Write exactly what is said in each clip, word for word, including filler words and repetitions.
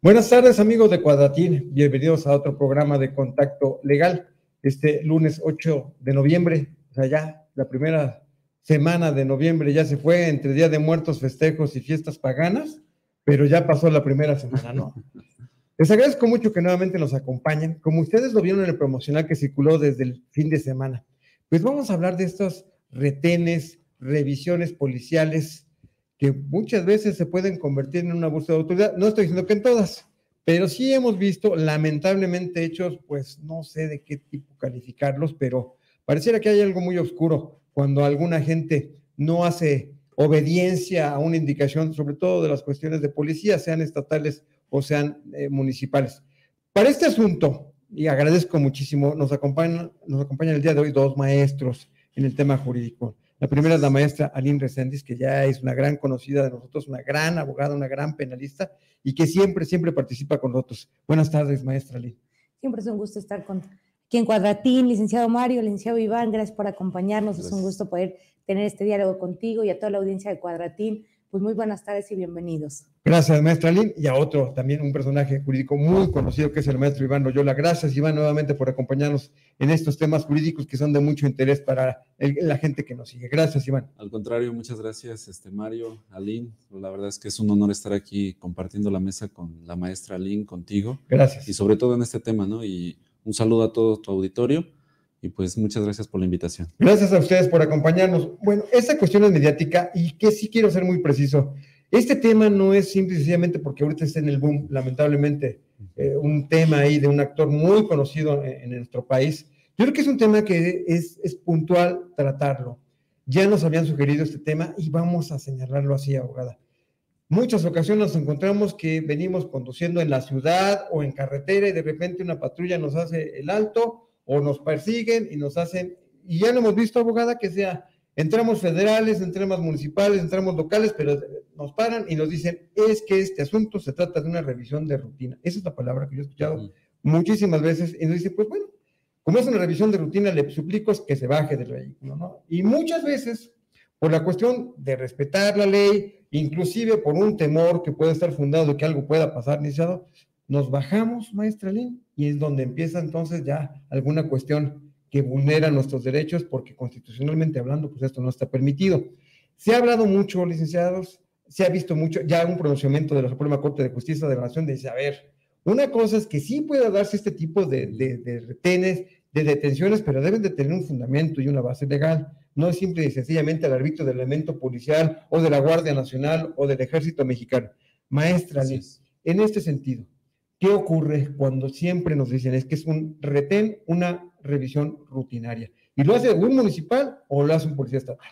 Buenas tardes, amigos de Cuadratín. Bienvenidos a otro programa de Contacto Legal. Este lunes ocho de noviembre, o sea, ya la primera semana de noviembre ya se fue, entre Día de Muertos, festejos y fiestas paganas, pero ya pasó la primera semana, ¿no? Les agradezco mucho que nuevamente nos acompañen. Como ustedes lo vieron en el promocional que circuló desde el fin de semana, pues vamos a hablar de estos retenes, revisiones policiales, que muchas veces se pueden convertir en un abuso de autoridad. No estoy diciendo que en todas, pero sí hemos visto lamentablemente hechos, pues no sé de qué tipo calificarlos, pero pareciera que hay algo muy oscuro cuando alguna gente no hace obediencia a una indicación, sobre todo de las cuestiones de policía, sean estatales o sean eh, municipales. Para este asunto, y agradezco muchísimo, nos acompañan, nos acompañan el día de hoy dos maestros en el tema jurídico. La primera es la maestra Aline Reséndiz, que ya es una gran conocida de nosotros, una gran abogada, una gran penalista, y que siempre, siempre participa con nosotros. Buenas tardes, maestra Aline. Siempre es un gusto estar con, aquí en Cuadratín, licenciado Mario, licenciado Iván, gracias por acompañarnos, gracias. Es un gusto poder tener este diálogo contigo y a toda la audiencia de Cuadratín. Pues muy buenas tardes y bienvenidos. Gracias, maestra Aline, y a otro, también un personaje jurídico muy conocido, que es el maestro Iván Loyola. Gracias, Iván, nuevamente por acompañarnos en estos temas jurídicos que son de mucho interés para el, la gente que nos sigue. Gracias, Iván. Al contrario, muchas gracias, este Mario, Aline. La verdad es que es un honor estar aquí compartiendo la mesa con la maestra Aline, contigo. Gracias. Y sobre todo en este tema, ¿no? Y un saludo a todo tu auditorio. Y pues muchas gracias por la invitación. Gracias a ustedes por acompañarnos. Bueno, esta cuestión es mediática y que sí quiero ser muy preciso. Este tema no es simple y sencillamente porque ahorita está en el boom, lamentablemente, eh, un tema ahí de un actor muy conocido en, en nuestro país. Yo creo que es un tema que es, es puntual tratarlo. Ya nos habían sugerido este tema y vamos a señalarlo así, abogada. Muchas ocasiones nos encontramos que venimos conduciendo en la ciudad o en carretera y de repente una patrulla nos hace el alto o nos persiguen y nos hacen, y ya lo hemos visto, abogada, que sea, entramos federales, entramos municipales, entramos locales, pero nos paran y nos dicen, es que este asunto se trata de una revisión de rutina. Esa es la palabra que yo he escuchado uh-huh. muchísimas veces, y nos dice, pues bueno, como es una revisión de rutina, le suplico que se baje del vehículo, ¿no? Y muchas veces, por la cuestión de respetar la ley, inclusive por un temor que puede estar fundado de que algo pueda pasar, iniciado, nos bajamos, maestra Aline, y es donde empieza entonces ya alguna cuestión que vulnera nuestros derechos, porque constitucionalmente hablando, pues esto no está permitido. Se ha hablado mucho, licenciados, se ha visto mucho, ya un pronunciamiento de la Suprema Corte de Justicia de la Nación dice, a ver, una cosa es que sí pueda darse este tipo de, de, de retenes, de detenciones, pero deben de tener un fundamento y una base legal. No es simple y sencillamente el arbitrio del elemento policial o de la Guardia Nacional o del Ejército Mexicano. Maestra Aline, en este sentido, ¿qué ocurre cuando siempre nos dicen es que es un retén, una revisión rutinaria? ¿Y lo hace un municipal o lo hace un policía estatal?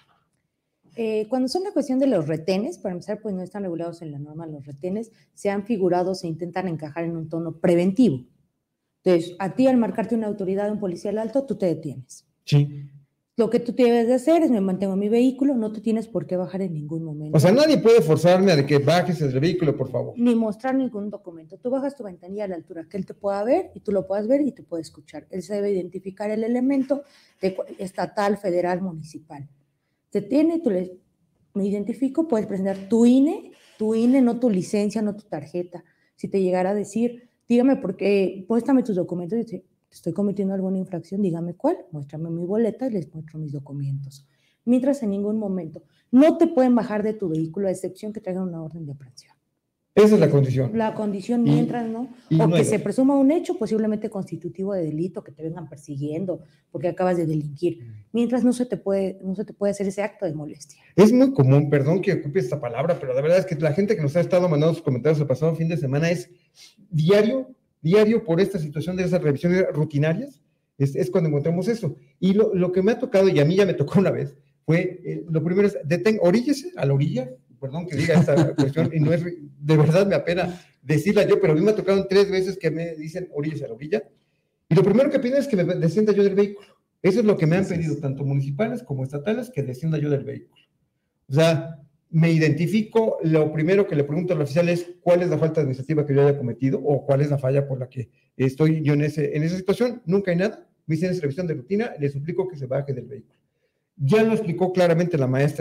Eh, cuando son la cuestión de los retenes, para empezar, pues no están regulados en la norma, los retenes se han figurado, se intentan encajar en un tono preventivo. Entonces, a ti al marcarte una autoridad, un policía al alto, tú te detienes. Sí. Lo que tú debes de hacer es, me mantengo en mi vehículo, no te tienes por qué bajar en ningún momento. O sea, nadie puede forzarme a de que bajes del vehículo, por favor. Ni mostrar ningún documento. Tú bajas tu ventanilla a la altura que él te pueda ver y tú lo puedas ver y te puede escuchar. Él se debe identificar el elemento de estatal, federal, municipal. Te tiene, tú le me identifico, puedes presentar tu I N E, tu I N E, no tu licencia, no tu tarjeta. Si te llegara a decir, dígame por qué, muéstrame tus documentos y te estoy cometiendo alguna infracción, dígame cuál, muéstrame mi boleta y les muestro mis documentos. Mientras en ningún momento no te pueden bajar de tu vehículo a excepción que traigan una orden de aprehensión. Esa es la condición. La condición mientras, ¿no? Y o no que se presuma un hecho posiblemente constitutivo de delito, que te vengan persiguiendo porque acabas de delinquir. Mientras no se te puede, no se te puede hacer ese acto de molestia. Es muy común, perdón que ocupe esta palabra, pero la verdad es que la gente que nos ha estado mandando sus comentarios el pasado fin de semana es diario, diario por esta situación de esas revisiones rutinarias, es, es cuando encontramos eso. Y lo, lo que me ha tocado, y a mí ya me tocó una vez, fue, eh, lo primero es, detén, oríllese a la orilla, perdón que diga esta cuestión, y no es, de verdad me apena decirla yo, pero a mí me ha tocado tres veces que me dicen oríllese a la orilla, y lo primero que piden es que me descienda yo del vehículo. Eso es lo que me han pedido, tanto municipales como estatales, que descienda yo del vehículo. O sea, me identifico, lo primero que le pregunto al oficial es cuál es la falta administrativa que yo haya cometido o cuál es la falla por la que estoy yo en, ese, en esa situación. Nunca hay nada, me dicen es revisión de rutina, le suplico que se baje del vehículo. Ya lo explicó claramente la maestra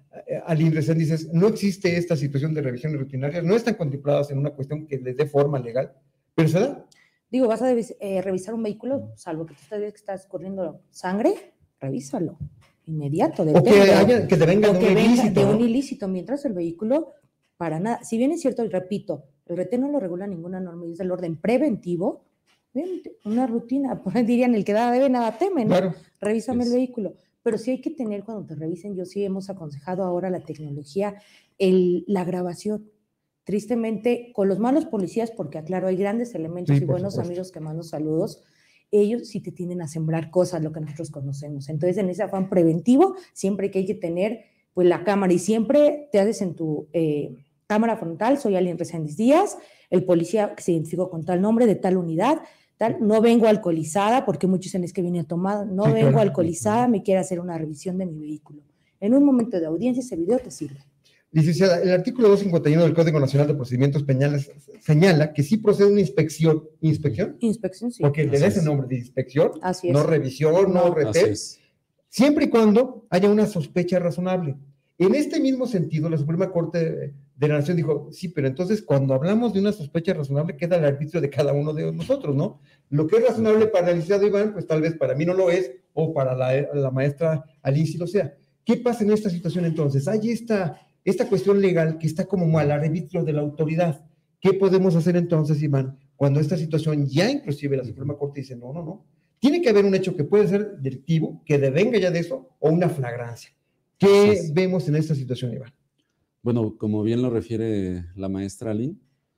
Aline Resén, dices, no existe esta situación de revisiones rutinarias, no están contempladas en una cuestión que les dé forma legal, pero se da. Digo, vas a eh, revisar un vehículo, salvo que tú sabes que estás corriendo sangre, revísalo, inmediato. O que, haya, que te venga o de que un venga ilícito. de ¿no? un ilícito, mientras el vehículo, para nada, si bien es cierto, y repito, el retén no lo regula ninguna norma, y es del orden preventivo, una rutina, por ahí dirían, el que nada debe, nada teme, ¿no? Claro. Revísame Es. el vehículo. Pero sí hay que tener, cuando te revisen, yo sí hemos aconsejado ahora la tecnología, el, la grabación. Tristemente, con los malos policías, porque aclaro, hay grandes elementos Sí, y buenos supuesto. amigos que mando saludos, ellos sí te tienden a sembrar cosas, lo que nosotros conocemos. Entonces, en ese afán preventivo, siempre que hay que tener pues la cámara, y siempre te haces en tu eh, cámara frontal, soy Aline Reséndiz Díaz, el policía que se identificó con tal nombre, de tal unidad, tal, no vengo alcoholizada, porque muchos dicen es que viene tomado, no Sí, vengo claro. alcoholizada, me quiere hacer una revisión de mi vehículo. En un momento de audiencia, ese video te sirve. Licenciada, el artículo doscientos cincuenta y uno del Código Nacional de Procedimientos Penales señala que sí procede una inspección. ¿Inspección? Inspección, sí. Porque le Así da ese es. nombre de inspección, Así es. no revisión, no, No. retén, Así es. siempre y cuando haya una sospecha razonable. En este mismo sentido, la Suprema Corte de la Nación dijo, sí, pero entonces cuando hablamos de una sospecha razonable queda al arbitrio de cada uno de nosotros, ¿no? Lo que es razonable para el licenciado Iván, pues tal vez para mí no lo es, o para la, la maestra Aline sí lo sea. ¿Qué pasa en esta situación entonces? Hay esta, esta cuestión legal que está como al arbitrio de la autoridad. ¿Qué podemos hacer entonces, Iván, cuando esta situación ya inclusive la Suprema Corte dice, no, no, no, tiene que haber un hecho que puede ser delictivo, que devenga ya de eso, o una flagrancia? ¿Qué es. vemos en esta situación, Iván? Bueno, como bien lo refiere la maestra Aline,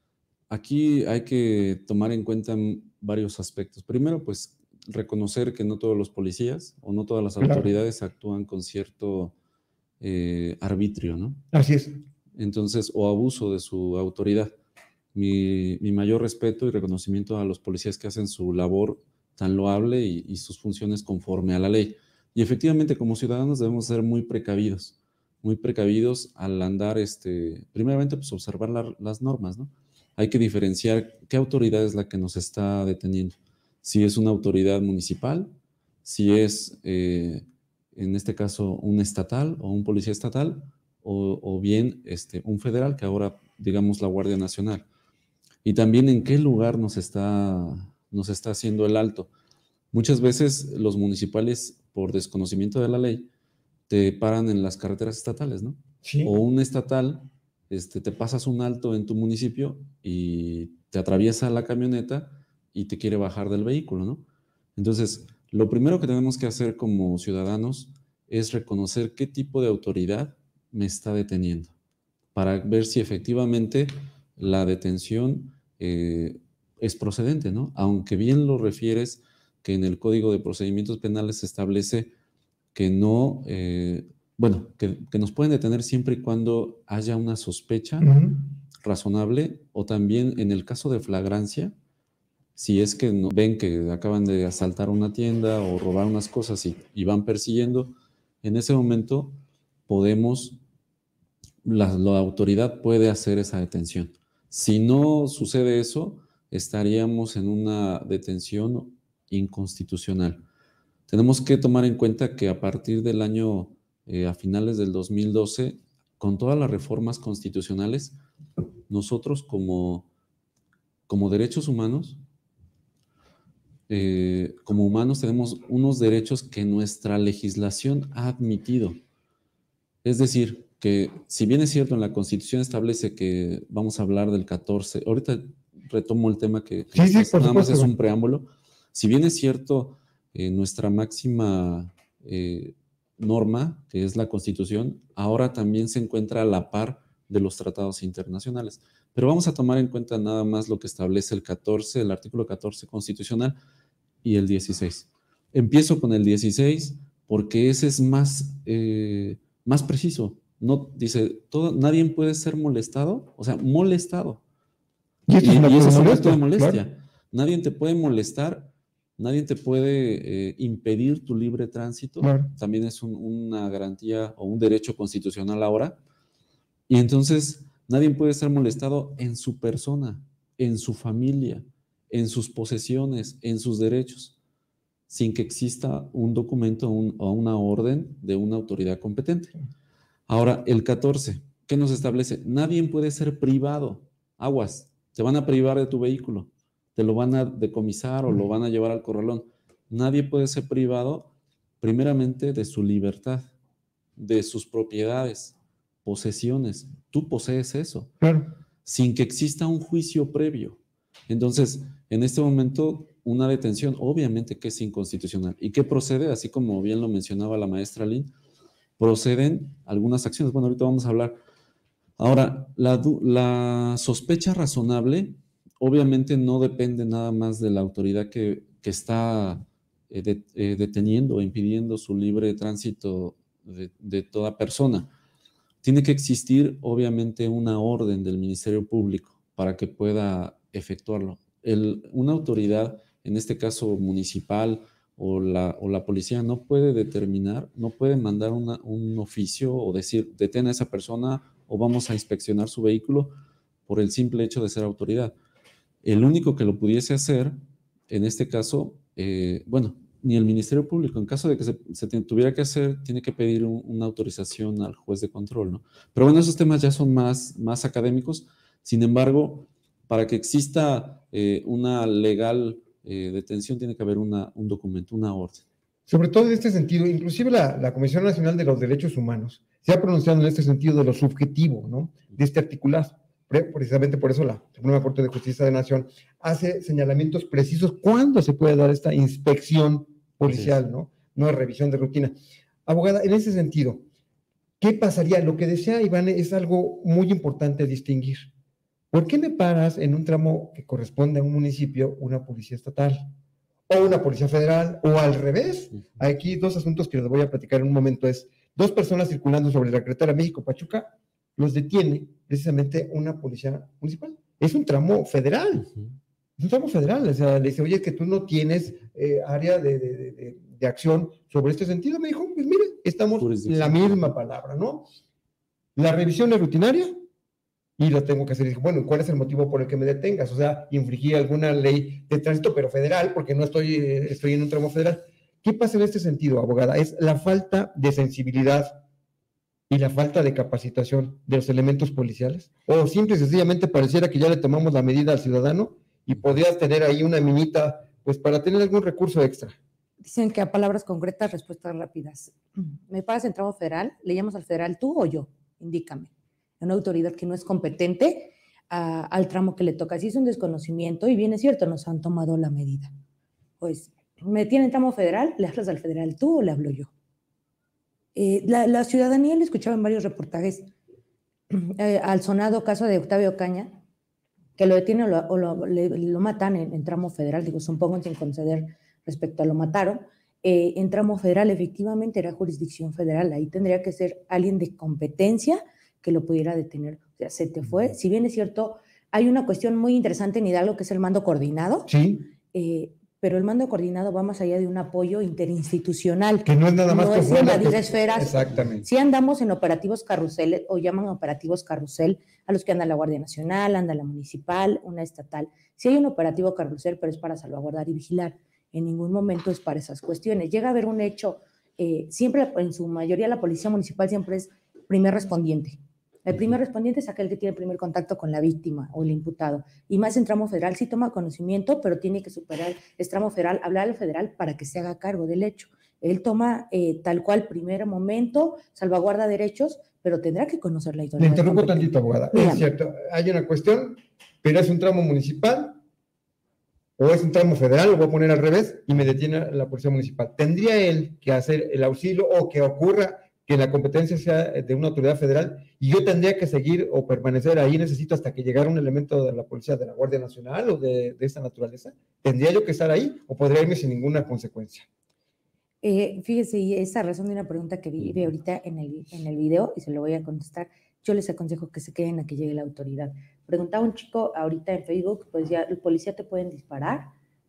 aquí hay que tomar en cuenta varios aspectos. Primero, pues reconocer que no todos los policías o no todas las Claro. autoridades actúan con cierto eh, arbitrio, ¿no? Así es. Entonces, o abuso de su autoridad. Mi, mi mayor respeto y reconocimiento a los policías que hacen su labor tan loable y, y sus funciones conforme a la ley. Y efectivamente, como ciudadanos debemos ser muy precavidos, muy precavidos al andar, este, primeramente, pues observar la, las normas, ¿no? Hay que diferenciar qué autoridad es la que nos está deteniendo. Si es una autoridad municipal, si es, eh, en este caso, un estatal o un policía estatal, o, o bien este, un federal, que ahora, digamos, la Guardia Nacional. Y también en qué lugar nos está, nos está haciendo el alto. Muchas veces los municipales, por desconocimiento de la ley, te paran en las carreteras estatales, ¿no? Sí. O un estatal, este, te pasas un alto en tu municipio y te atraviesa la camioneta y te quiere bajar del vehículo, ¿no? Entonces, lo primero que tenemos que hacer como ciudadanos es reconocer qué tipo de autoridad me está deteniendo, para ver si efectivamente la detención eh, es procedente, ¿no? Aunque bien lo refieres que en el Código de Procedimientos Penales se establece que no, eh, bueno, que, que nos pueden detener siempre y cuando haya una sospecha Uh-huh. razonable, o también en el caso de flagrancia, si es que no, ven que acaban de asaltar una tienda o robar unas cosas y, y van persiguiendo, en ese momento podemos, la, la autoridad puede hacer esa detención. Si no sucede eso, estaríamos en una detención inconstitucional. Tenemos que tomar en cuenta que a partir del año, eh, a finales del dos mil doce, con todas las reformas constitucionales, nosotros como, como derechos humanos, eh, como humanos tenemos unos derechos que nuestra legislación ha admitido. Es decir, que si bien es cierto en la Constitución establece que vamos a hablar del catorce, ahorita retomo el tema que, que Sí, sí, más, por nada más supuesto. es un preámbulo, si bien es cierto eh, nuestra máxima eh, norma, que es la Constitución, ahora también se encuentra a la par de los tratados internacionales. Pero vamos a tomar en cuenta nada más lo que establece el catorce, el artículo catorce constitucional y el dieciséis. Empiezo con el dieciséis porque ese es más, eh, más preciso. No, dice, todo, nadie puede ser molestado, o sea, molestado. Y, esto Y, es un y acto ese de es un acto molestia, de molestia. claro. Nadie te puede molestar, nadie te puede eh, impedir tu libre tránsito. Claro. También es un, una garantía o un derecho constitucional ahora. Y entonces nadie puede ser molestado en su persona, en su familia, en sus posesiones, en sus derechos, sin que exista un documento un, o una orden de una autoridad competente. Ahora, el catorce, ¿qué nos establece? Nadie puede ser privado. Aguas, te van a privar de tu vehículo, te lo van a decomisar o lo van a llevar al corralón. Nadie puede ser privado, primeramente, de su libertad, de sus propiedades, posesiones. Tú posees eso, Claro. sin que exista un juicio previo. Entonces, en este momento, una detención, obviamente que es inconstitucional. ¿Y qué procede? Así como bien lo mencionaba la maestra Lynn, proceden algunas acciones. Bueno, ahorita vamos a hablar. Ahora, la, la sospecha razonable obviamente no depende nada más de la autoridad que, que está eh, de, eh, deteniendo o impidiendo su libre tránsito de, de toda persona. Tiene que existir obviamente una orden del Ministerio Público para que pueda efectuarlo. El, una autoridad, en este caso municipal, O la, o la policía no puede determinar, no puede mandar una, un oficio o decir, detén a esa persona o vamos a inspeccionar su vehículo por el simple hecho de ser autoridad. El único que lo pudiese hacer, en este caso, eh, bueno, ni el Ministerio Público, en caso de que se, se tuviera que hacer, tiene que pedir un, una autorización al juez de control, ¿no? Pero bueno, esos temas ya son más, más académicos. Sin embargo, para que exista eh, una legal Eh, detención, tiene que haber una, un documento, una orden. Sobre todo en este sentido, inclusive la, la Comisión Nacional de los Derechos Humanos se ha pronunciado en este sentido de lo subjetivo, ¿no? De este articulado. Precisamente por eso la Suprema Corte de Justicia de la Nación hace señalamientos precisos cuándo se puede dar esta inspección policial, ¿no? No es revisión de rutina. Abogada, en ese sentido, ¿qué pasaría? Lo que decía Iván es algo muy importante distinguir. ¿Por qué me paras en un tramo que corresponde a un municipio una policía estatal o una policía federal o al revés? Hay aquí dos asuntos que les voy a platicar en un momento. Es dos personas circulando sobre la carretera México-Pachuca, los detiene precisamente una policía municipal. Es un tramo federal, uh-huh. es un tramo federal. O sea, le dice, oye, que tú no tienes eh, área de, de, de, de acción sobre este sentido. Me dijo, pues mire, estamos en la misma palabra, ¿no? La revisión es rutinaria y lo tengo que hacer. Y dije, bueno, ¿cuál es el motivo por el que me detengas? O sea, infringí alguna ley de tránsito, pero federal, porque no estoy, estoy en un tramo federal. ¿Qué pasa en este sentido, abogada? Es la falta de sensibilidad y la falta de capacitación de los elementos policiales. O simple y sencillamente pareciera que ya le tomamos la medida al ciudadano y podrías tener ahí una minita, pues para tener algún recurso extra. Dicen que a palabras concretas, respuestas rápidas. ¿Me pagas en tramo federal? ¿Le llamas al federal tú o yo? Indícame. Una autoridad que no es competente a, al tramo que le toca. Si es un desconocimiento, y bien es cierto, nos han tomado la medida. Pues, ¿me tiene en tramo federal? ¿Le hablas al federal tú o le hablo yo? Eh, la, la ciudadanía, le escuchaba en varios reportajes eh, al sonado caso de Octavio Caña, que lo detienen o lo, o lo, le, lo matan en, en tramo federal, digo, supongo sin conceder respecto a lo mataron, eh, en tramo federal efectivamente era jurisdicción federal, ahí tendría que ser alguien de competencia que lo pudiera detener. O sea, se te fue. Si bien es cierto, hay una cuestión muy interesante en Hidalgo que es el mando coordinado. Sí. Eh, pero el mando coordinado va más allá de un apoyo interinstitucional. Que no es nada más no que es invadir que... esferas. Exactamente. Si andamos en operativos carrusel, o llaman operativos carrusel, a los que anda la Guardia Nacional, anda la municipal, una estatal. Si hay un operativo carrusel, pero es para salvaguardar y vigilar. En ningún momento es para esas cuestiones. Llega a haber un hecho, eh, siempre, en su mayoría, la policía municipal siempre es primer respondiente. El primer respondiente es aquel que tiene el primer contacto con la víctima o el imputado. Y más en tramo federal, sí toma conocimiento, pero tiene que superar el tramo federal, hablar al federal para que se haga cargo del hecho. Él toma eh, tal cual primer momento, salvaguarda derechos, pero tendrá que conocer la historia. Le interrumpo tantito, abogada. Es cierto, hay una cuestión, pero es un tramo municipal o es un tramo federal, lo voy a poner al revés, y me detiene la policía municipal. ¿Tendría él que hacer el auxilio o que ocurra que la competencia sea de una autoridad federal y yo tendría que seguir o permanecer ahí, necesito hasta que llegara un elemento de la policía, de la Guardia Nacional o de, de esta naturaleza? ¿Tendría yo que estar ahí o podría irme sin ninguna consecuencia? Eh, fíjese, y esa razón de una pregunta que vi, vi ahorita en el, en el video y se lo voy a contestar, yo les aconsejo que se queden a que llegue la autoridad. Preguntaba un chico ahorita en Facebook, pues ya el policía te pueden disparar,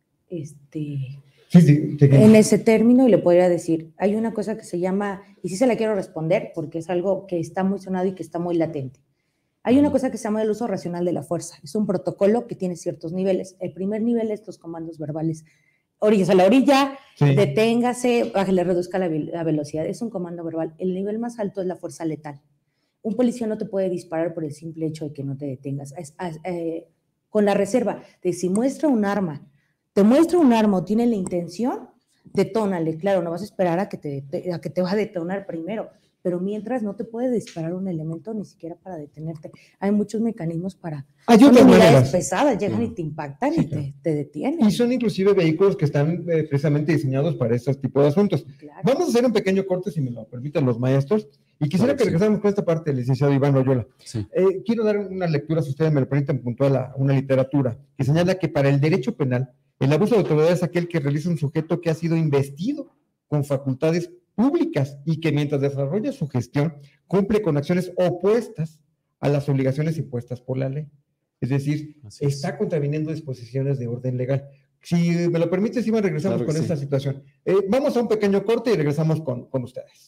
este... Sí, sí, sí. En ese término, y le podría decir, hay una cosa que se llama, y sí se la quiero responder porque es algo que está muy sonado y que está muy latente. Hay una cosa que se llama el uso racional de la fuerza. Es un protocolo que tiene ciertos niveles. El primer nivel es los comandos verbales. Orillas a la orilla, sí. Deténgase, bájale, reduzca la, la velocidad. Es un comando verbal. El nivel más alto es la fuerza letal. un policía no te puede disparar por el simple hecho de que no te detengas. Es, es, eh, con la reserva de si muestra un arma, te muestra un arma o tiene la intención, detónale. Claro, no vas a esperar a que te, a que te va a detonar primero, pero mientras no te puede disparar un elemento ni siquiera para detenerte. Hay muchos mecanismos para... Hay otras maneras pesadas, llegan sí. y te impactan sí, y claro. te, te detienen. Y son inclusive vehículos que están eh, precisamente diseñados para estos tipos de asuntos. Claro. Vamos a hacer un pequeño corte, si me lo permiten los maestros, y quisiera claro, que sí. regresáramos con esta parte, licenciado Iván Loyola. Sí. Eh, quiero dar una lectura, si ustedes me lo permiten, puntual a una literatura, que señala que para el derecho penal, el abuso de autoridad es aquel que realiza un sujeto que ha sido investido con facultades públicas y que mientras desarrolla su gestión cumple con acciones opuestas a las obligaciones impuestas por la ley. Es decir, Así está es. contraviniendo disposiciones de orden legal. Si me lo permites, Iván, regresamos claro con esta sí. situación. Eh, vamos a un pequeño corte y regresamos con, con ustedes.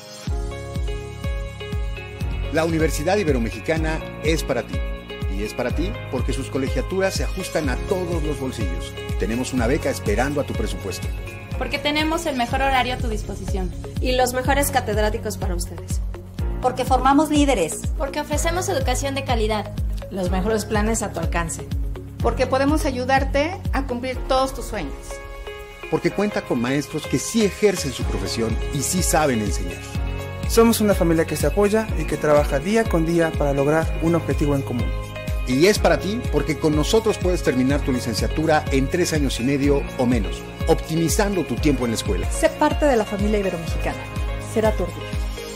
La Universidad Iberomexicana es para ti. Y es para ti porque sus colegiaturas se ajustan a todos los bolsillos. Tenemos una beca esperando a tu presupuesto. Porque tenemos el mejor horario a tu disposición. Y los mejores catedráticos para ustedes. Porque formamos líderes. Porque ofrecemos educación de calidad. Los mejores planes a tu alcance. Porque podemos ayudarte a cumplir todos tus sueños. Porque cuenta con maestros que sí ejercen su profesión y sí saben enseñar. Somos una familia que se apoya y que trabaja día con día para lograr un objetivo en común. Y es para ti porque con nosotros puedes terminar tu licenciatura en tres años y medio o menos, optimizando tu tiempo en la escuela. Sé parte de la familia iberomexicana. Será tu orgullo.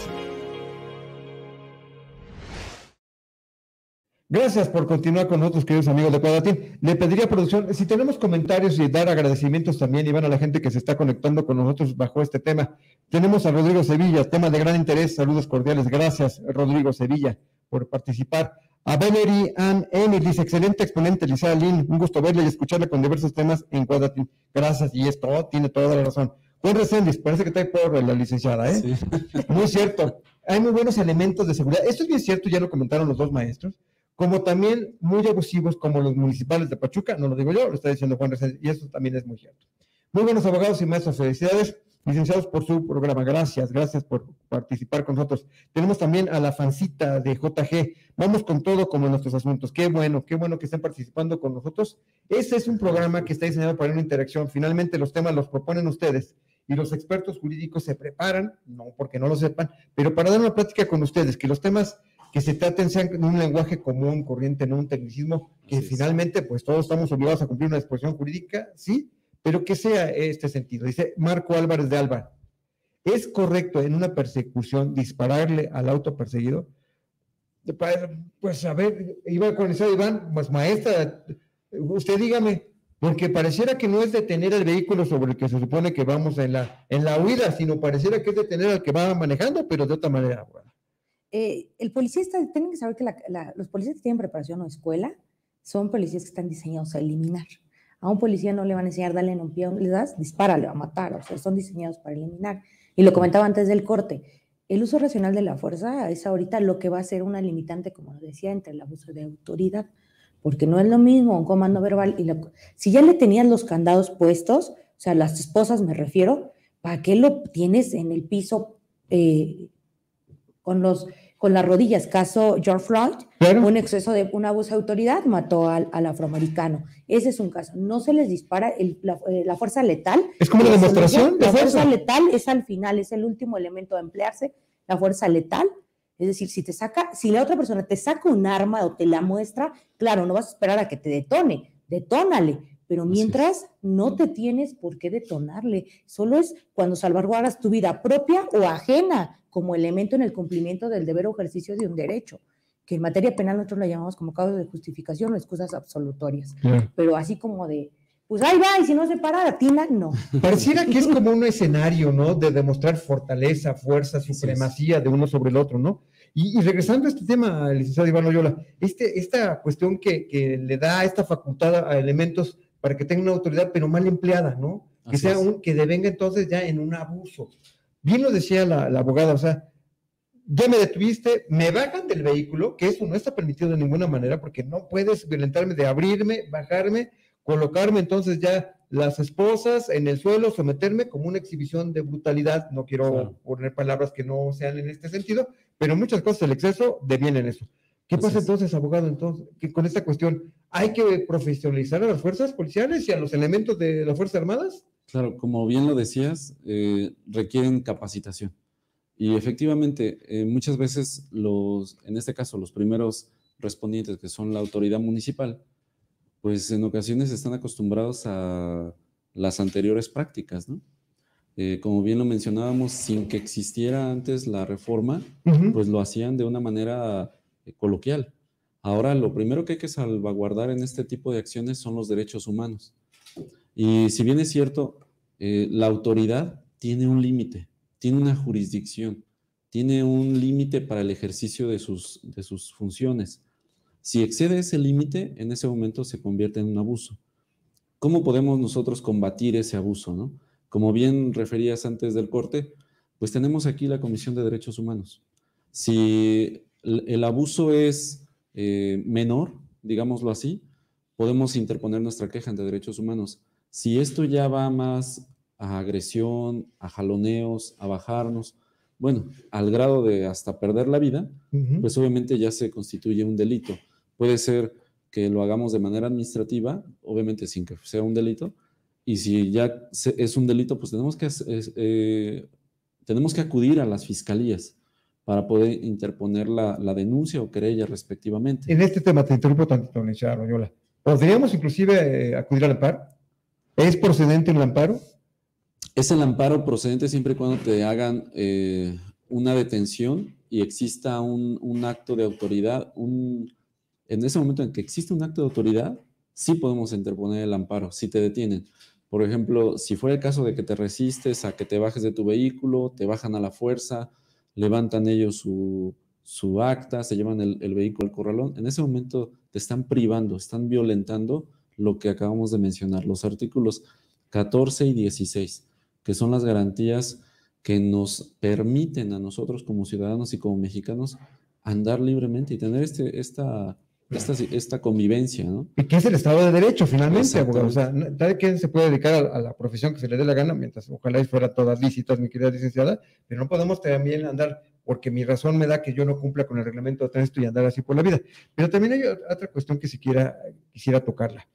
Gracias por continuar con nosotros, queridos amigos de Cuadratín. Le pediría a producción, si tenemos comentarios y dar agradecimientos también, Iván, a la gente que se está conectando con nosotros bajo este tema. Tenemos a Rodrigo Sevilla, tema de gran interés, saludos cordiales. Gracias, Rodrigo Sevilla, por participar. A Valerie Ann Emil dice, excelente exponente, Lizara Lin, un gusto verle y escucharle con diversos temas en Cuadratín. Gracias, y esto tiene toda la razón. Juan Reséndiz, parece que trae por la licenciada, ¿eh? Sí. Muy cierto. Hay muy buenos elementos de seguridad. Esto es bien cierto, ya lo comentaron los dos maestros, como también muy abusivos como los municipales de Pachuca, no lo digo yo, lo está diciendo Juan Reséndiz, y eso también es muy cierto. Muy buenos abogados y maestros, felicidades. Licenciados, por su programa, gracias, gracias por participar con nosotros. Tenemos también a la fancita de J G, vamos con todo como nuestros asuntos, qué bueno, qué bueno que estén participando con nosotros. Este es un programa que está diseñado para una interacción, finalmente los temas los proponen ustedes y los expertos jurídicos se preparan, no porque no lo sepan, pero para dar una plática con ustedes, que los temas que se traten sean en un lenguaje común, corriente, no un tecnicismo, que sí, finalmente pues todos estamos obligados a cumplir una disposición jurídica, sí, pero que sea este sentido. Dice Marco Álvarez de Alba, ¿es correcto en una persecución dispararle al auto perseguido? Pues a ver, iba con eso, Iván, pues maestra, usted dígame, porque pareciera que no es detener el vehículo sobre el que se supone que vamos en la, en la huida, sino pareciera que es detener al que va manejando, pero de otra manera. Bueno. Eh, el policía está, tienen que saber que la, la, los policías que tienen preparación o escuela son policías que están diseñados a eliminar. A un policía no le van a enseñar, dale en un pie, le das, dispara, le va a matar, o sea, son diseñados para eliminar. Y lo comentaba antes del corte, el uso racional de la fuerza es ahorita lo que va a ser una limitante, como decía, entre el abuso de autoridad, porque no es lo mismo un comando verbal y la, si ya le tenían los candados puestos, o sea, las esposas me refiero, ¿para qué lo tienes en el piso eh, con los... con las rodillas? Caso George Floyd, claro. Un exceso de un abuso de autoridad mató al, al afroamericano. Ese es un caso. No se les dispara el, la, la fuerza letal. Es como la demostración. La fuerza eso. letal es al final, es el último elemento a emplearse, la fuerza letal. Es decir, si te saca, si la otra persona te saca un arma o te la muestra, claro, no vas a esperar a que te detone, detónale. Pero mientras no te tienes por qué detonarle. Solo es cuando salvaguardas tu vida propia o ajena como elemento en el cumplimiento del deber o ejercicio de un derecho, que en materia penal nosotros la llamamos como causa de justificación o excusas absolutorias. Yeah. Pero así como de, pues ahí va, y si no se para, latina, no. Pareciera que es como un escenario, ¿no? De demostrar fortaleza, fuerza, supremacía de uno sobre el otro, ¿no? Y, y regresando a este tema, licenciado Iván Loyola, este, esta cuestión que, que le da esta facultad a elementos para que tenga una autoridad, pero mal empleada, ¿no? Que Así sea un, que devenga entonces ya en un abuso. Bien lo decía la, la abogada, o sea, ya me detuviste, me bajan del vehículo, que eso no está permitido de ninguna manera, porque no puedes violentarme de abrirme, bajarme, colocarme entonces ya las esposas en el suelo, someterme como una exhibición de brutalidad, no quiero claro. poner palabras que no sean en este sentido, pero muchas cosas el exceso deviene en eso. ¿Qué pasa entonces, abogado, entonces, que con esta cuestión? ¿Hay que profesionalizar a las fuerzas policiales y a los elementos de las Fuerzas Armadas? Claro, como bien lo decías, eh, requieren capacitación. Y efectivamente, eh, muchas veces, los, en este caso, los primeros respondientes, que son la autoridad municipal, pues en ocasiones están acostumbrados a las anteriores prácticas, ¿no? Eh, como bien lo mencionábamos, sin que existiera antes la reforma, uh-huh. pues lo hacían de una manera eh, coloquial. Ahora, lo primero que hay que salvaguardar en este tipo de acciones son los derechos humanos. Y si bien es cierto, eh, la autoridad tiene un límite, tiene una jurisdicción, tiene un límite para el ejercicio de sus, de sus funciones. Si excede ese límite, en ese momento se convierte en un abuso. ¿Cómo podemos nosotros combatir ese abuso, no? Como bien referías antes del corte, pues tenemos aquí la Comisión de Derechos Humanos. Si el abuso es eh, menor, digámoslo así, podemos interponer nuestra queja ante Derechos Humanos. Si esto ya va más a agresión, a jaloneos, a bajarnos, bueno, al grado de hasta perder la vida, uh-huh. pues obviamente ya se constituye un delito. Puede ser que lo hagamos de manera administrativa, obviamente sin que sea un delito, y si ya es un delito, pues tenemos que, eh, tenemos que acudir a las fiscalías para poder interponer la, la denuncia o querella respectivamente. En este tema, te interrumpo tantito, licenciada Loyola. ¿Podríamos inclusive eh, acudir al amparo? ¿Es procedente el amparo? Es el amparo procedente siempre y cuando te hagan eh, una detención y exista un, un acto de autoridad. Un, en ese momento en que existe un acto de autoridad, sí podemos interponer el amparo, si te detienen. Por ejemplo, si fuera el caso de que te resistes a que te bajes de tu vehículo, te bajan a la fuerza, levantan ellos su, su acta, se llevan el, el vehículo al corralón, en ese momento te están privando, están violentando lo que acabamos de mencionar, los artículos catorce y dieciséis, que son las garantías que nos permiten a nosotros como ciudadanos y como mexicanos andar libremente y tener este, esta, esta, esta convivencia, ¿no? Y que es el Estado de Derecho, finalmente, abogado. O sea, cada quien se puede dedicar a, a la profesión que se le dé la gana, mientras ojalá y fuera todas lícitas, mi querida licenciada, pero no podemos también andar, porque mi razón me da que yo no cumpla con el reglamento de tránsito y andar así por la vida. Pero también hay otra cuestión que siquiera quisiera tocarla.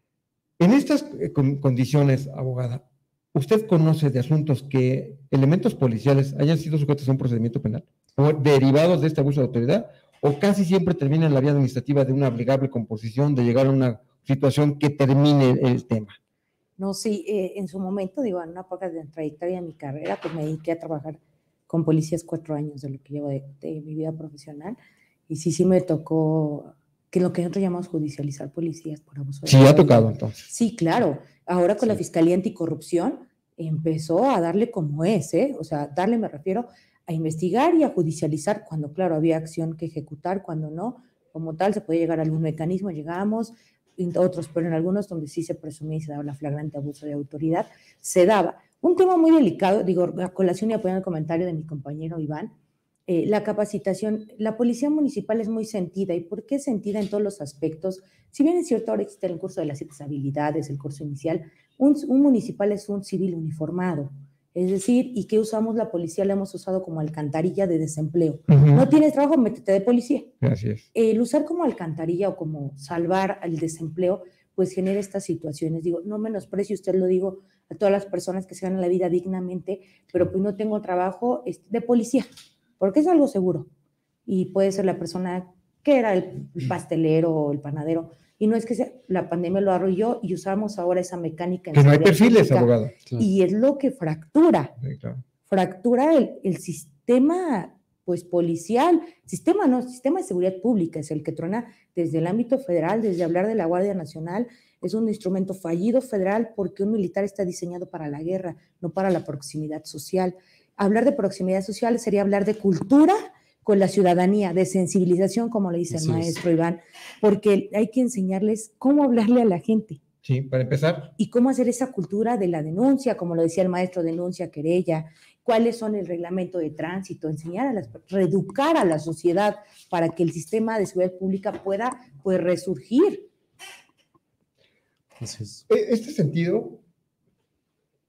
En estas eh, con, condiciones, abogada, ¿usted conoce de asuntos que elementos policiales hayan sido sujetos a un procedimiento penal o derivados de este abuso de autoridad, o casi siempre termina en la vía administrativa de una obligable composición de llegar a una situación que termine el, el tema? No, sí, eh, en su momento, digo, en una época de trayectoria de mi carrera, pues me dediqué a trabajar con policías cuatro años de lo que llevo de, de mi vida profesional, y sí, sí me tocó que lo que nosotros llamamos judicializar policías por abuso de Sí, ha tocado entonces. Sí, claro. Ahora con sí. la Fiscalía Anticorrupción empezó a darle como es, ¿eh? O sea, darle me refiero a investigar y a judicializar cuando, claro, había acción que ejecutar, cuando no, como tal, se puede llegar a algún mecanismo, llegamos, otros, pero en algunos donde sí se presumía y se daba la flagrante abuso de autoridad, se daba. Un tema muy delicado, digo, a colación y apoyando el comentario de mi compañero Iván, eh, la capacitación, la policía municipal es muy sentida. ¿Y por qué sentida en todos los aspectos? Si bien es cierto, ahora existe el curso de las siete habilidades, el curso inicial, un, un municipal es un civil uniformado. Es decir, y que usamos la policía, la hemos usado como alcantarilla de desempleo. Uh-huh. No tienes trabajo, métete de policía. Así es. El usar como alcantarilla o como salvar al desempleo, pues genera estas situaciones. Digo, no menosprecio, usted lo digo, a todas las personas que se ganan la vida dignamente, pero pues no tengo trabajo de policía, porque es algo seguro. Y puede ser la persona que era el pastelero o el panadero. Y no es que sea, la pandemia lo arrolló y usamos ahora esa mecánica. Que no hay perfiles, pública, abogado. Claro. Y es lo que fractura. Sí, claro. Fractura el, el sistema pues policial, sistema no, sistema de seguridad pública es el que truena desde el ámbito federal, desde hablar de la Guardia Nacional, es un instrumento fallido federal porque un militar está diseñado para la guerra, no para la proximidad social. Hablar de proximidad social sería hablar de cultura con la ciudadanía, de sensibilización, como le dice el maestro Iván, porque hay que enseñarles cómo hablarle a la gente. Sí, para empezar. Y cómo hacer esa cultura de la denuncia, como lo decía el maestro, denuncia, querella, cuáles son el reglamento de tránsito, enseñar a las, reeducar a la sociedad para que el sistema de seguridad pública pueda, pues, resurgir. Así es. Este sentido,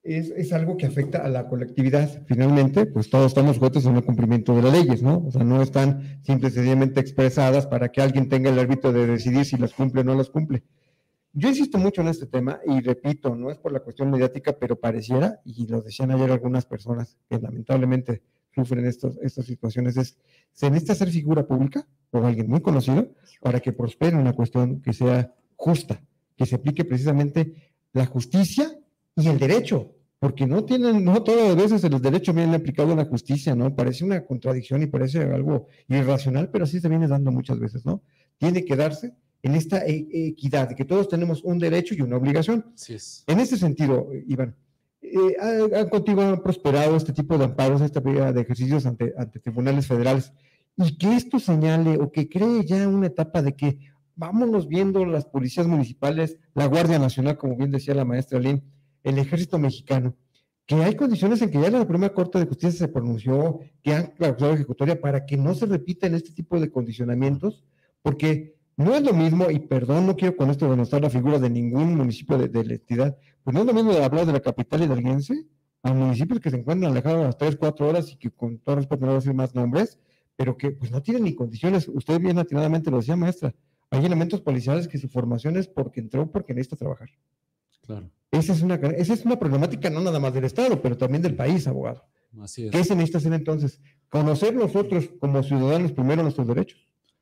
es, es algo que afecta a la colectividad. Finalmente, pues todos estamos sujetos a un cumplimiento de las leyes, ¿no? O sea, no están simple y sencillamente expresadas para que alguien tenga el árbitro de decidir si las cumple o no las cumple. Yo insisto mucho en este tema y repito, no es por la cuestión mediática, pero pareciera, y lo decían ayer algunas personas que lamentablemente sufren estos, estas situaciones, es, se necesita ser figura pública o alguien muy conocido para que prospere una cuestión que sea justa, que se aplique precisamente la justicia y el derecho, porque no tienen, no todas las veces el derecho viene aplicado a la justicia, ¿no? Parece una contradicción y parece algo irracional, pero así se viene dando muchas veces, ¿no? Tiene que darse en esta equidad, de que todos tenemos un derecho y una obligación. Así es. En ese sentido, Iván, eh, han contigo han prosperado este tipo de amparos, esta medida de ejercicios ante, ante tribunales federales, y que esto señale o que cree ya una etapa de que vámonos viendo las policías municipales, la Guardia Nacional, como bien decía la maestra Lynn, el Ejército Mexicano, que hay condiciones en que ya la Suprema Corte de Justicia se pronunció, que han clausurado ejecutoria para que no se repitan este tipo de condicionamientos, porque no es lo mismo, y perdón, no quiero con esto denostar la figura de ningún municipio de, de la entidad, pues no es lo mismo de hablar de la capital hidalguense a municipios que se encuentran alejados a las tres, cuatro horas y que con todo respeto no voy a decir más nombres, pero que pues no tienen ni condiciones. Usted bien atinadamente lo decía, maestra, hay elementos policiales que su formación es porque entró, porque necesita trabajar. Claro. Esa es una, esa es una problemática no nada más del Estado, pero también del país, abogado. Así es. ¿Qué se necesita hacer entonces? Conocer nosotros como ciudadanos primero nuestros derechos.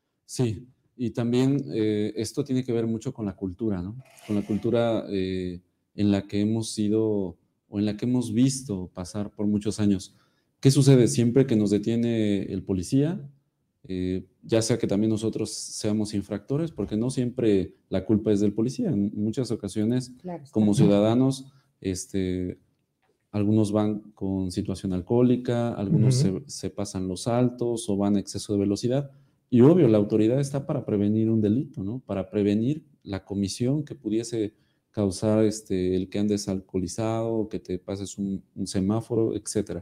Sí. Y también eh, esto tiene que ver mucho con la cultura, ¿no? Con la cultura eh, en la que hemos sido o en la que hemos visto pasar por muchos años. ¿Qué sucede? Siempre que nos detiene el policía, eh, ya sea que también nosotros seamos infractores, porque no siempre la culpa es del policía. En muchas ocasiones, claro, como ciudadanos, este, algunos van con situación alcohólica, algunos uh-huh. se, se pasan los altos o van a exceso de velocidad. Y obvio, la autoridad está para prevenir un delito, ¿no? Para prevenir la comisión que pudiese causar este, el que andes alcoholizado, que te pases un, un semáforo, etcétera.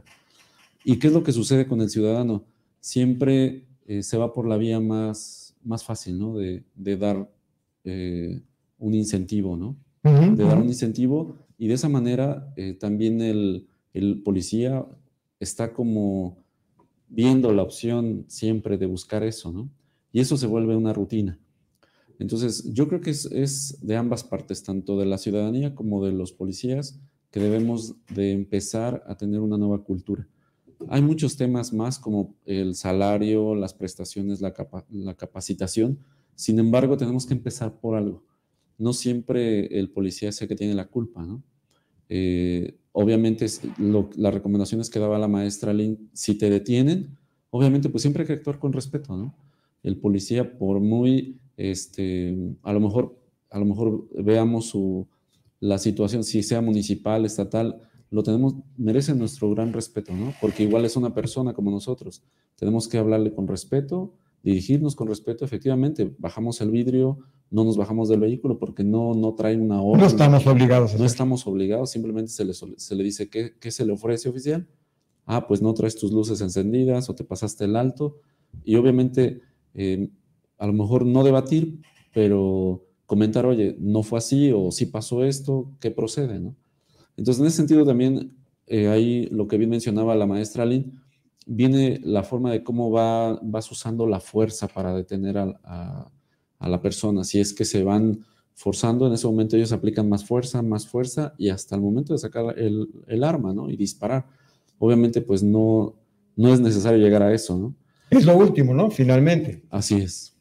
¿Y qué es lo que sucede con el ciudadano? Siempre eh, se va por la vía más, más fácil, ¿no? De, de dar eh, un incentivo, ¿no? Uh-huh. De dar un incentivo y de esa manera eh, también el, el policía está como viendo la opción siempre de buscar eso, ¿no? Y eso se vuelve una rutina. Entonces, yo creo que es, es de ambas partes, tanto de la ciudadanía como de los policías, que debemos de empezar a tener una nueva cultura. Hay muchos temas más como el salario, las prestaciones, la, capa, la capacitación. Sin embargo, tenemos que empezar por algo. No siempre el policía es el que tiene la culpa, ¿no? Eh, obviamente lo, las recomendaciones que daba la maestra Lynn, si te detienen, obviamente pues siempre hay que actuar con respeto, ¿no? El policía, por muy, este, a lo mejor, a lo mejor veamos su, la situación, si sea municipal, estatal, lo tenemos, merece nuestro gran respeto, ¿no? Porque igual es una persona como nosotros, tenemos que hablarle con respeto, dirigirnos con respeto, efectivamente, bajamos el vidrio, no nos bajamos del vehículo porque no, no trae una orden. No estamos obligados. No estamos obligados, simplemente se le, se le dice, ¿qué, ¿qué se le ofrece, oficial? Ah, pues no traes tus luces encendidas o te pasaste el alto. Y obviamente, eh, a lo mejor no debatir, pero comentar, oye, no fue así o sí pasó esto, ¿qué procede, no? Entonces, en ese sentido también, eh, ahí lo que bien mencionaba la maestra Lynn, viene la forma de cómo va, vas usando la fuerza para detener a, a, a la persona. Si es que se van forzando, en ese momento ellos aplican más fuerza, más fuerza, y hasta el momento de sacar el, el arma, ¿no? Y disparar. Obviamente, pues no, no es necesario llegar a eso, ¿no? Es lo último, ¿no? Finalmente. Así es.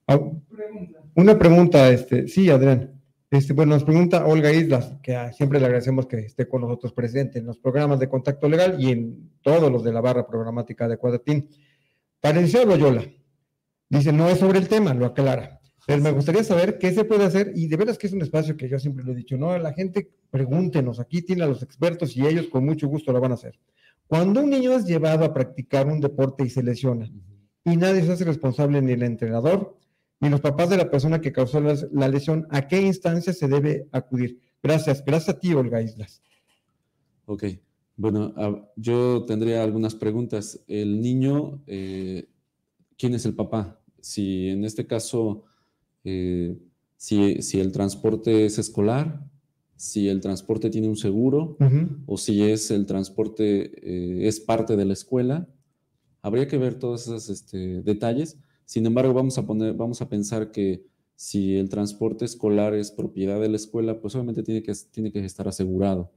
Una pregunta, este, sí, Adrián. Este, bueno, nos pregunta Olga Islas, que siempre le agradecemos que esté con nosotros presente en los programas de Contacto Legal y en todos los de la barra programática de Cuadratín. Para iniciar, Loyola, dice, no es sobre el tema, lo aclara. Pero me gustaría saber qué se puede hacer, y de veras que es un espacio que yo siempre lo he dicho, ¿no? La gente, pregúntenos, aquí tiene a los expertos y ellos con mucho gusto lo van a hacer. Cuando un niño es llevado a practicar un deporte y se lesiona, y nadie se hace responsable, ni el entrenador, ni los papás de la persona que causó la, la lesión, ¿a qué instancia se debe acudir? Gracias, gracias a ti, Olga Islas. Ok, bueno, uh, yo tendría algunas preguntas. El niño, eh, ¿quién es el papá? Si en este caso, eh, si, si el transporte es escolar, si el transporte tiene un seguro, uh-huh. o si es el transporte, eh, es parte de la escuela. Habría que ver todos esos este, detalles. Sin embargo, vamos a, poner, vamos a pensar que si el transporte escolar es propiedad de la escuela, pues obviamente tiene que, tiene que estar asegurado.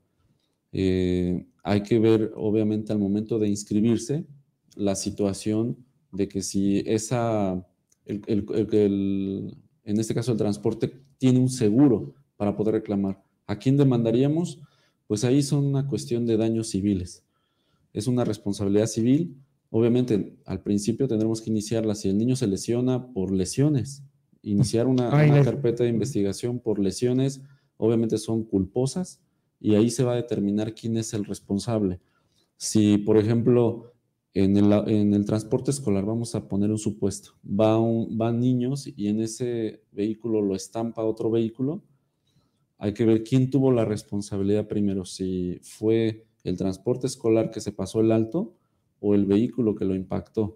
Eh, hay que ver, obviamente, al momento de inscribirse, la situación de que si esa, el, el, el, el, en este caso el transporte tiene un seguro para poder reclamar. ¿A quién demandaríamos? Pues ahí son una cuestión de daños civiles. Es una responsabilidad civil. Obviamente, al principio tendremos que iniciarla. Si el niño se lesiona por lesiones, iniciar una, Ay, una no. carpeta de investigación por lesiones, obviamente son culposas, y ahí se va a determinar quién es el responsable. Si, por ejemplo, en el, en el transporte escolar, vamos a poner un supuesto, va un, van niños y en ese vehículo lo estampa otro vehículo, hay que ver quién tuvo la responsabilidad primero, si fue el transporte escolar que se pasó el alto o el vehículo que lo impactó.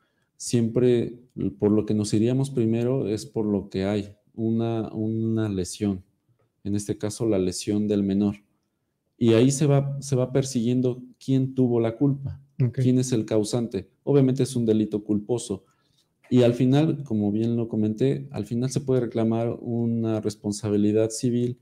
Siempre por lo que nos iríamos primero es por lo que hay, una, una lesión, en este caso la lesión del menor. Y ahí se va, se va persiguiendo quién tuvo la culpa, okay. quién es el causante. Obviamente es un delito culposo. Y al final, como bien lo comenté, al final se puede reclamar una responsabilidad civil,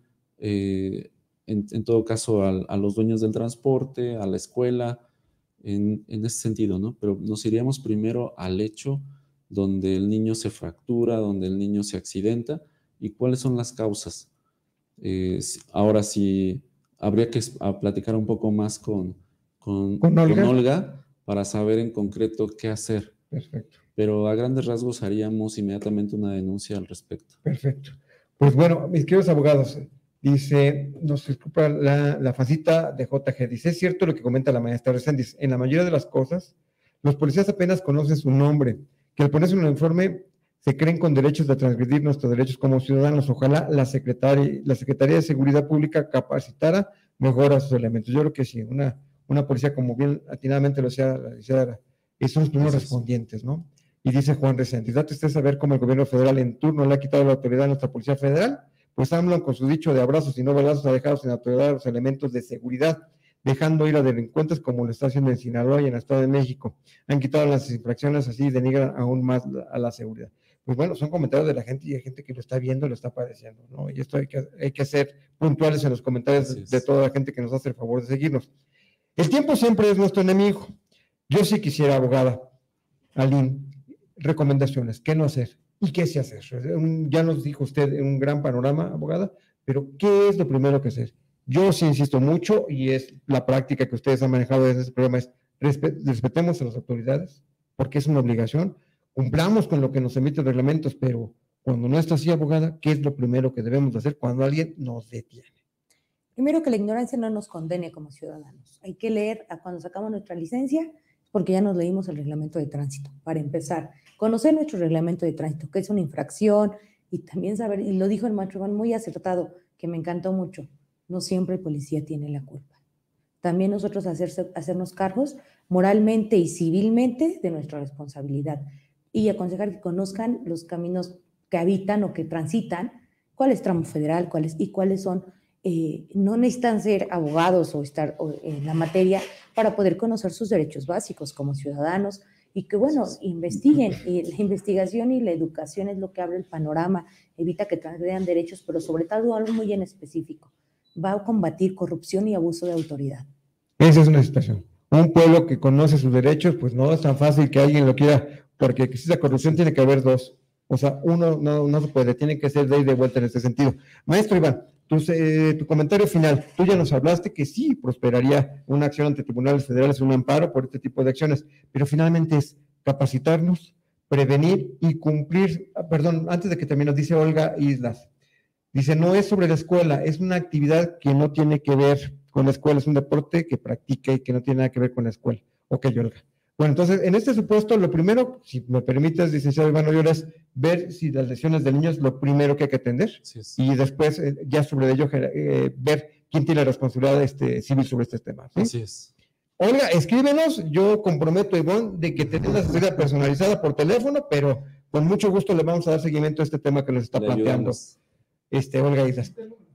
eh, en, en todo caso a, a los dueños del transporte, a la escuela, en, en ese sentido, ¿no? Pero nos iríamos primero al hecho donde el niño se fractura, donde el niño se accidenta, y cuáles son las causas. Eh, ahora sí, habría que platicar un poco más con, con, ¿Con, Olga? con Olga para saber en concreto qué hacer. Perfecto. Pero a grandes rasgos haríamos inmediatamente una denuncia al respecto. Perfecto. Pues bueno, mis queridos abogados, dice, nos disculpa la, la facita de J G, dice, es cierto lo que comenta la maestra recién, dice, en la mayoría de las cosas, los policías apenas conocen su nombre, que al ponerse un uniforme se creen con derechos de transgredir nuestros derechos como ciudadanos. Ojalá la Secretaría, la Secretaría de Seguridad Pública capacitara mejor a sus elementos. Yo creo que sí, una, una policía, como bien atinadamente lo decía la licenciada, son los primeros respondientes, ¿no? Y dice Juan Reséndiz, date usted saber cómo el gobierno federal en turno le ha quitado la autoridad a nuestra Policía Federal, pues AMLO con su dicho de abrazos y no balazos ha dejado sin autoridad a los elementos de seguridad, dejando ir a delincuentes como lo está haciendo en Sinaloa y en el Estado de México. Han quitado las infracciones así y denigran aún más a la seguridad. Pues bueno, son comentarios de la gente y hay gente que lo está viendo, lo está padeciendo, ¿no? Y esto hay que, hay que ser puntuales en los comentarios de, de toda la gente que nos hace el favor de seguirnos. El tiempo siempre es nuestro enemigo. Yo sí quisiera, abogada Aline, recomendaciones, qué no hacer y qué sí hacer. Ya nos dijo usted un gran panorama, abogada, pero ¿qué es lo primero que hacer? Yo sí insisto mucho, y es la práctica que ustedes han manejado desde este programa, es respetemos a las autoridades, porque es una obligación, cumplamos con lo que nos emiten reglamentos, pero cuando no está así, abogada, ¿qué es lo primero que debemos hacer cuando alguien nos detiene? Primero, que la ignorancia no nos condene como ciudadanos. Hay que leer a cuando sacamos nuestra licencia, porque ya nos leímos el reglamento de tránsito. Para empezar, conocer nuestro reglamento de tránsito, que es una infracción, y también saber, y lo dijo el maestro Iván muy acertado, que me encantó mucho, no siempre el policía tiene la culpa. También nosotros hacerse, hacernos cargos moralmente y civilmente de nuestra responsabilidad, y aconsejar que conozcan los caminos que habitan o que transitan, cuál es tramo federal, cuáles y cuáles son. Eh, no necesitan ser abogados o estar o, en la materia para poder conocer sus derechos básicos como ciudadanos y que, bueno, investiguen. Y la investigación y la educación es lo que abre el panorama, evita que transgredan derechos, pero sobre todo algo muy en específico, va a combatir corrupción y abuso de autoridad. Esa es una situación. Un pueblo que conoce sus derechos, pues no es tan fácil que alguien lo quiera, porque si la corrupción tiene que haber dos. O sea, uno no, no se puede, tiene que ser de ahí de vuelta en este sentido. Maestro Iván, Tu, eh, tu comentario final, tú ya nos hablaste que sí prosperaría una acción ante tribunales federales, un amparo por este tipo de acciones, pero finalmente es capacitarnos, prevenir y cumplir, perdón, antes de que termine, dice Olga Islas, dice, no es sobre la escuela, es una actividad que no tiene que ver con la escuela, es un deporte que practica y que no tiene nada que ver con la escuela. Ok, Olga. Bueno, entonces, en este supuesto, lo primero, si me permites, licenciado Iván Oyola, es ver si las lesiones del niño es lo primero que hay que atender, sí, y después, eh, ya sobre ello, eh, ver quién tiene la responsabilidad este, civil sobre este tema. ¿Sí? Así es. Olga, escríbenos, yo comprometo, Iván, de que tengas asesoría personalizada por teléfono, pero con mucho gusto le vamos a dar seguimiento a este tema que nos está le planteando ayudamos. este, Olga Islas.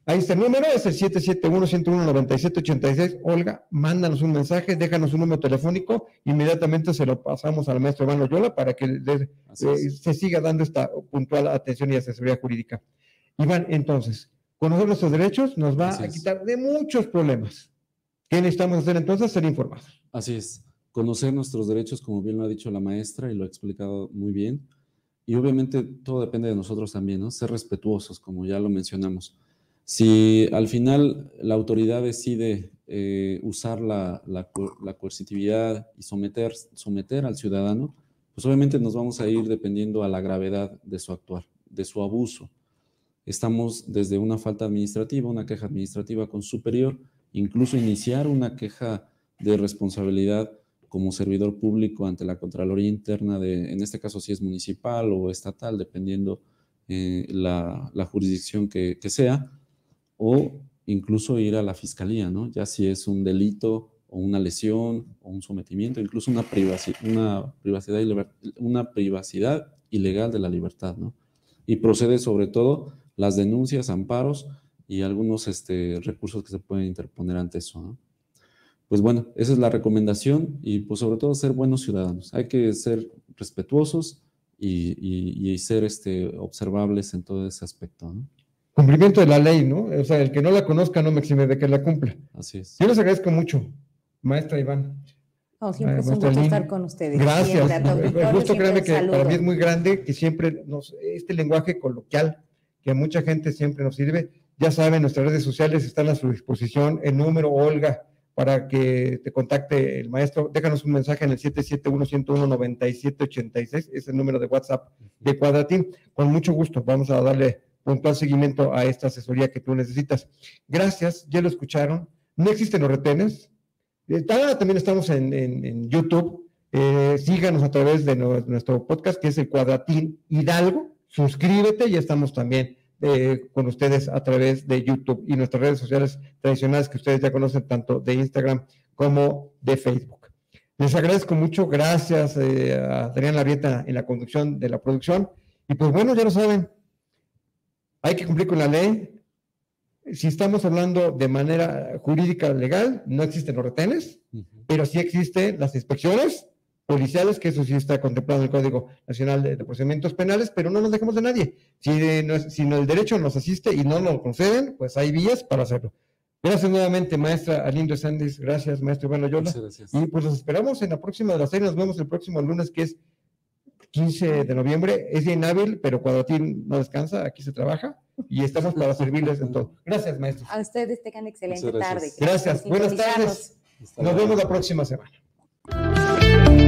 Ahí está el número, es el siete siete uno, uno cero uno, nueve siete ocho seis. Olga, mándanos un mensaje, déjanos un número telefónico, inmediatamente se lo pasamos al maestro Iván Loyola para que le, eh, se siga dando esta puntual atención y asesoría jurídica. Iván, entonces, conocer nuestros derechos nos va Así a quitar es. de muchos problemas. ¿Qué necesitamos hacer entonces? Ser informados. Así es, conocer nuestros derechos, como bien lo ha dicho la maestra y lo ha explicado muy bien. Y obviamente todo depende de nosotros también, ¿no? Ser respetuosos, como ya lo mencionamos. Si al final la autoridad decide eh, usar la, la, la coercitividad y someter, someter al ciudadano, pues obviamente nos vamos a ir dependiendo a la gravedad de su actuar, de su abuso. Estamos desde una falta administrativa, una queja administrativa con superior, incluso iniciar una queja de responsabilidad como servidor público ante la Contraloría Interna, de, en este caso si es municipal o estatal, dependiendo eh, la, la jurisdicción que, que sea, o incluso ir a la fiscalía, ¿no? Ya si es un delito o una lesión o un sometimiento, incluso una privacidad, una privacidad, una privacidad ilegal de la libertad, ¿no? Y procede sobre todo las denuncias, amparos y algunos este, recursos que se pueden interponer ante eso, ¿no? Pues bueno, esa es la recomendación y pues sobre todo ser buenos ciudadanos. Hay que ser respetuosos y, y, y ser este, observables en todo ese aspecto, ¿no? Cumplimiento de la ley, ¿no? O sea, el que no la conozca no me exime de que la cumpla. Así es. Yo les agradezco mucho, maestra Iván. No, siempre es un gusto estar con ustedes. Gracias. El gusto, créanme que para mí es muy grande que siempre nos, este lenguaje coloquial que a mucha gente siempre nos sirve. Ya saben, nuestras redes sociales están a su disposición. El número, Olga, para que te contacte el maestro. Déjanos un mensaje en el siete siete uno, uno cero uno, nueve siete ocho seis. Es el número de WhatsApp de Cuadratín. Con mucho gusto vamos a darle puntual seguimiento a esta asesoría que tú necesitas. Gracias, ya lo escucharon. No existen los retenes. Eh, también estamos en, en, en YouTube. Eh, síganos a través de no, nuestro podcast, que es el Cuadratín Hidalgo. Suscríbete, ya estamos también eh, con ustedes a través de YouTube y nuestras redes sociales tradicionales que ustedes ya conocen, tanto de Instagram como de Facebook. Les agradezco mucho. Gracias eh, a Adrián Larrieta en la conducción de la producción. Y pues bueno, ya lo saben, hay que cumplir con la ley. Si estamos hablando de manera jurídica legal, no existen los retenes, uh-huh. pero sí existen las inspecciones policiales, que eso sí está contemplado en el Código Nacional de, de Procedimientos Penales, pero no nos dejemos de nadie. Si, de, no, si no, el derecho nos asiste y no nos lo conceden, pues hay vías para hacerlo. Gracias nuevamente, maestra Arlindo Sandiz. Gracias, maestro Iván Loyola. Y pues los esperamos en la próxima de la serie. Nos vemos el próximo lunes, que es quince de noviembre. Es día inhábil, pero Cuadratín no descansa, aquí se trabaja y estamos para servirles en todo. Gracias, maestro. A ustedes tengan excelente tarde. Gracias. Buenas tardes. Nos vemos la próxima semana.